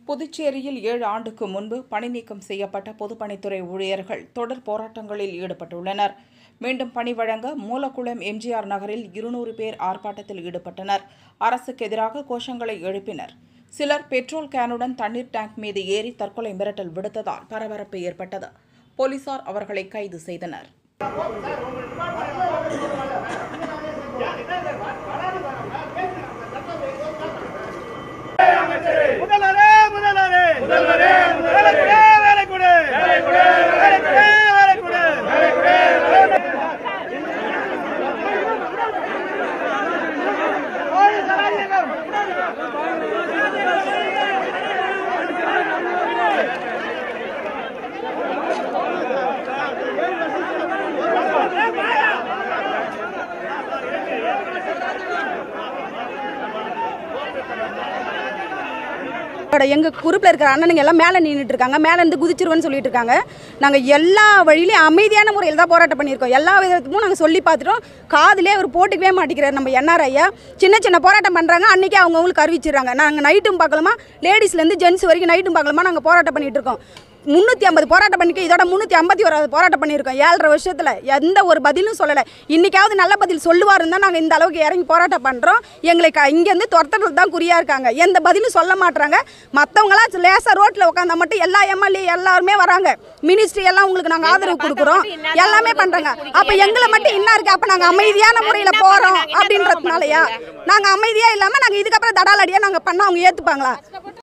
புதுச்சேரியில் 7 ஆண்டுக்கு முன்பு பணிநீக்கம் செய்யப்பட்ட பொதுப்பணித்துறை ஊழியர்கள் தொடர் போராட்டங்களில் ஈடுபட்டுள்ளனர். மீண்டும் பணி வழங்க மூலக்குளம் எம்ஜிஆர் நகரில் 200 பேர் ஆர்ப்பாட்டத்தில் ஈடுபட்டனர். அரசுக்கு எதிராக கோஷங்களை எழுப்பினர். சிலர் பெட்ரோல் கேனுடன் தண்ணீர் டேங்க் மீது ஏறி தற்கொலை மிரட்டல் விடுத்ததால் பரபரப்பு ஏற்பட்டது. போலீசார் அவர்களை கைது செய்தனர். எங்க குரூப்ல இருக்கிற அண்ணனுங்க எல்லாம் மேலே நின்றுட்டு இருக்காங்க. மேலே இருந்து குதிச்சிருவேன்னு சொல்லிட்டு இருக்காங்க. நாங்கள் எல்லா வழியிலையும் அமைதியான முறையில் தான் போராட்டம் பண்ணியிருக்கோம். எல்லா விதத்துக்கும் நாங்கள் சொல்லி பார்த்துட்டோம். காதிலே அவர் போட்டுக்கவே மாட்டேங்கிறார். நம்ம என்ஆர் ஐயா சின்ன சின்ன போராட்டம் பண்ணுறாங்க. அன்றைக்கி அவங்களுக்கு அறிவிச்சிடுறாங்க. நாங்கள் நைட்டும் பார்க்கலாமா, லேடிஸ்லேருந்து ஜென்ஸ் வரைக்கும் நைட்டும் பார்க்கலாமா, நாங்கள் போராட்டம் பண்ணிட்டு இருக்கோம். 350 போராட்டம் பண்ணிக்க, இதோட 351 போராட்டம் பண்ணியிருக்கோம். 7.5 வருஷத்தில் எந்த ஒரு பதிலும் சொல்லலை. இன்றைக்காவது நல்ல பதில் சொல்லுவாருன்னு தான் நாங்கள் இந்த அளவுக்கு இறங்கி போராட்டம் பண்ணுறோம். எங்களை இங்கேருந்து துரத்துறது தான் குறியாக இருக்காங்க. எந்த பதிலும் சொல்ல மாட்டுறாங்க. மற்றவங்களாம் லேசாக ரோட்டில் உட்காந்தா மட்டும் எல்லா எம்எல்ஏ எல்லாருமே வராங்க. மினிஸ்ட்ரி எல்லாம் உங்களுக்கு நாங்கள் ஆதரவு கொடுக்குறோம், எல்லாமே பண்ணுறாங்க. அப்போ எங்களை மட்டும் என்ன இருக்குது? அப்போ நாங்கள் அமைதியான முறையில் போகிறோம் அப்படின்றதுனாலயா? நாங்கள் அமைதியாக இல்லாமல் நாங்கள் இதுக்கப்புறம் தடாலடியாக நாங்கள் பண்ணால் அவங்க ஏற்றுப்பாங்களா?